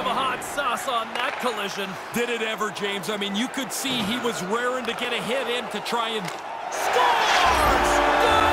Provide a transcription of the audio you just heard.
of a hot sauce on that collision. Did it ever, James? I mean, you could see he was raring to get a hit in to try and... Scores!